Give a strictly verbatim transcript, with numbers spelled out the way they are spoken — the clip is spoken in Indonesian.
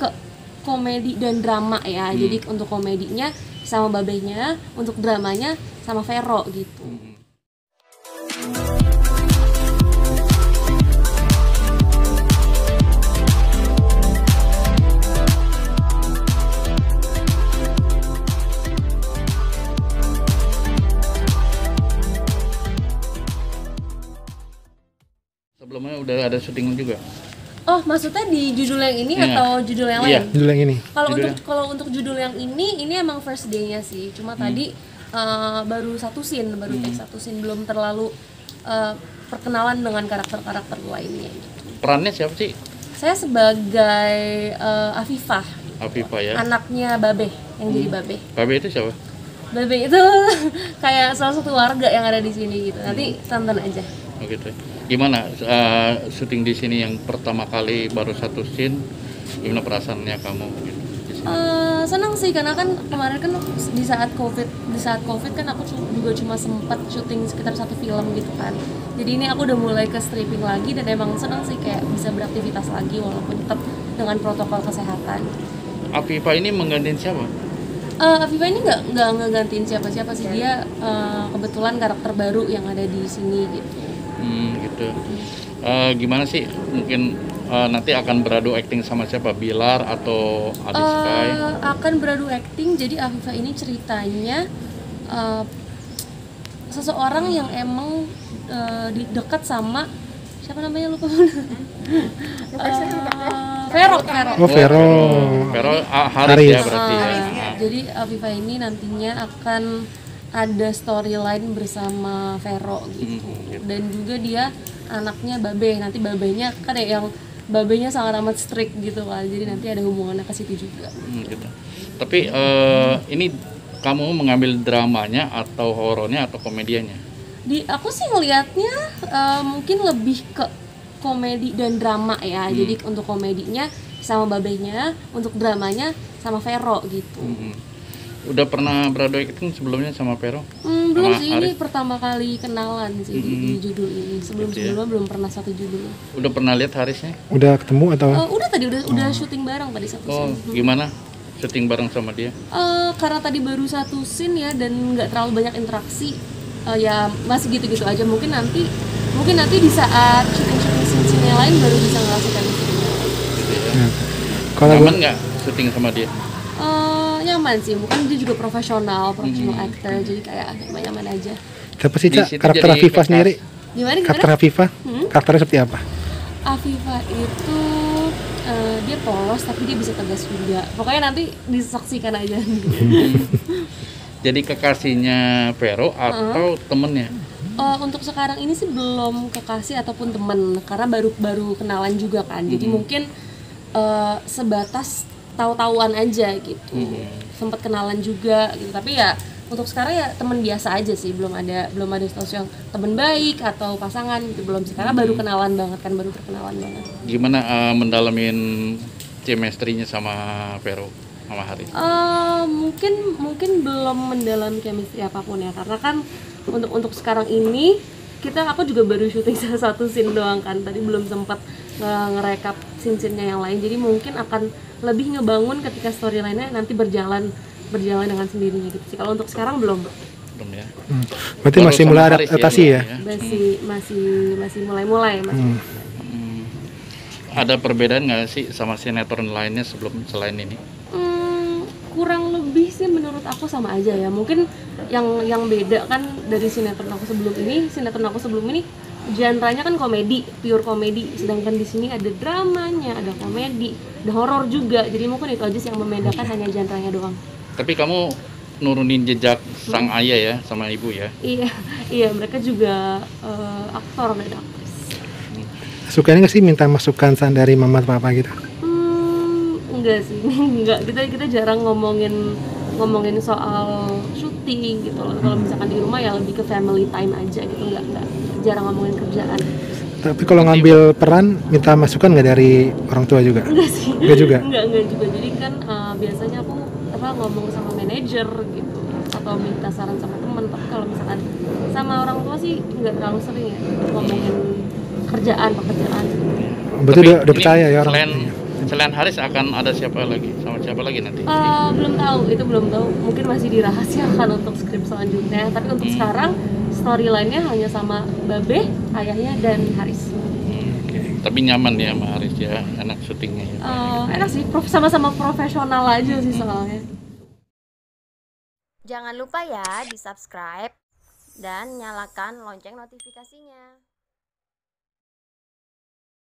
ke komedi dan drama ya. Hmm. Jadi untuk komedinya sama babehnya, untuk dramanya sama Vero gitu. Hmm. Sebelumnya udah ada syuting juga. Oh, maksudnya di judul yang ini iya. atau judul yang iya. lain? Judul yang ini. Kalau untuk kalau untuk judul yang ini, ini emang first day-nya sih. Cuma hmm. tadi uh, baru satu scene, baru take hmm. satu scene, belum terlalu uh, perkenalan dengan karakter-karakter lainnya. Gitu. Perannya siapa sih? Saya sebagai uh, Afifah. Afifah ya. Anaknya Babe, yang hmm. jadi Babe. Babe itu siapa? Babe itu kayak salah satu warga yang ada di sini gitu. Nanti hmm. tonton aja. Oh gitu. Gimana uh, syuting di sini yang pertama kali baru satu scene, gimana perasaannya kamu gitu, di sini? Uh, senang sih karena kan kemarin kan di saat covid di saat covid kan aku juga cuma sempat syuting sekitar satu film gitu kan. Jadi ini aku udah mulai ke stripping lagi dan emang senang sih kayak bisa beraktivitas lagi walaupun tetap dengan protokol kesehatan. Afifah ini menggantiin siapa? Uh, Afifah ini nggak nggak ngegantiin siapa-siapa sih, dia uh, kebetulan karakter baru yang ada di sini gitu. Hmm, gitu. Uh, gimana sih mungkin uh, nanti akan beradu acting sama siapa? Bilar atau Adi uh, Sky? Akan beradu acting. Jadi Afifah ini ceritanya uh, seseorang yang emang uh, di dekat sama siapa namanya lupa. uh, Vero, Vero. Oh, Vero. Vero ah, Haris ya berarti uh, ya. ya. Jadi Afifah ini nantinya akan ada storyline bersama Vero gitu. Hmm, gitu. Dan juga dia anaknya Babe. Nanti babenya kan ya yang babenya sangat amat strict gitu kan. Jadi nanti ada hubungannya ke situ juga. Hmm, gitu. Tapi uh, ini kamu mengambil dramanya atau horornya atau komedianya? Di aku sih ngelihatnya uh, mungkin lebih ke komedi dan drama ya. Hmm. Jadi untuk komedinya sama babenya, untuk dramanya sama Vero gitu. Hmm. Udah pernah beradu acting sebelumnya sama Vero? Hmm, belum sih, ini pertama kali kenalan sih mm-hmm. di judul ini. Sebelum-sebelumnya ya? Belum pernah satu judul. Udah pernah lihat Harisnya? Udah ketemu atau? Uh, udah tadi, udah, oh. udah syuting bareng tadi satu oh, scene. Oh, gimana syuting bareng sama dia? Uh, karena tadi baru satu scene ya dan nggak terlalu banyak interaksi. Uh, ya masih gitu-gitu aja. Mungkin nanti mungkin nanti di saat syuting-syuting scene-scene yang lain baru bisa ngerasakan itu. Gitu ya. Ya. Kalau nyaman nggak syuting sama dia? Uh, nyaman sih, bukan dia juga profesional, profesional hmm. actor, jadi kayak nyaman aja. Siapa sih Cak karakter Afifah sendiri? Gimana, gimana? Karakter Afifah, hmm? karakternya seperti apa? Afifah itu uh, dia polos tapi dia bisa tegas juga. Pokoknya nanti disaksikan aja. Jadi kekasihnya Vero atau uh-huh. temennya? Uh, untuk sekarang ini sih belum kekasih ataupun temen, karena baru baru kenalan juga kan. Jadi hmm. mungkin uh, sebatas tahu-tahuan aja gitu, hmm. sempat kenalan juga gitu, tapi ya untuk sekarang ya teman biasa aja sih, belum ada belum ada status yang teman baik atau pasangan gitu, belum sih, karena hmm. baru kenalan banget kan, baru perkenalan banget. Gimana uh, mendalamin chemistry-nya sama Vero sama Haris? Uh, mungkin mungkin belum mendalami chemistry apapun ya, karena kan untuk untuk sekarang ini kita aku juga baru syuting salah satu scene doang kan, tadi belum sempat ngerekap scene-scene-nya yang lain, jadi mungkin akan lebih ngebangun ketika storyline-nya nanti berjalan berjalan dengan sendirinya gitu sih. Kalau untuk sekarang belum. Belum ya. Hmm. Berarti baru masih mulai adaptasi ya? ya? Masih masih masih mulai-mulai masih. Hmm. Hmm. Ada perbedaan nggak sih sama sinetron lainnya sebelum selain ini? Hmm, kurang lebih sih menurut aku sama aja ya. Mungkin yang yang beda kan dari sinetron aku sebelum ini, sinetron aku sebelum ini genre-nya kan komedi, pure komedi, sedangkan di sini ada dramanya, ada komedi, ada horor juga. Jadi mungkin itu aja sih yang membedakan, hanya genre-nya doang. Tapi kamu nurunin jejak sang hmm. ayah ya sama ibu ya? Iya, iya mereka juga uh, aktor dan aktris. Hmm. Sukanya nggak sih minta masukan dari mama atau papa gitu? Hmm, enggak sih, enggak. Kita kita jarang ngomongin ngomongin soal syuting gitu loh. Kalau misalkan di rumah ya lebih ke family time aja gitu, enggak enggak jarang ngomongin kerjaan. Tapi kalau ngambil peran minta masukan nggak dari orang tua juga? Enggak sih. Enggak juga. Enggak enggak juga. Jadi kan uh, biasanya aku apa ngomong sama manajer gitu atau minta saran sama teman. Tapi kalau misalkan sama orang tua sih nggak terlalu sering ya ngomongin kerjaan pekerjaan. Berarti udah, udah percaya ya orang. Selain Selain Haris akan ada siapa lagi? Sama siapa lagi nanti? Uh, belum tahu, itu belum tahu. Mungkin masih dirahasiakan untuk skrip selanjutnya. Tapi untuk Hmm. sekarang storyline-nya hanya sama Babe, ayahnya dan Haris. Hmm, oke. Tapi nyaman ya sama Haris ya, enak syutingnya ya. Uh, enak sih, prof- sama-sama profesional aja sih soalnya. Jangan lupa ya di subscribe dan nyalakan lonceng notifikasinya.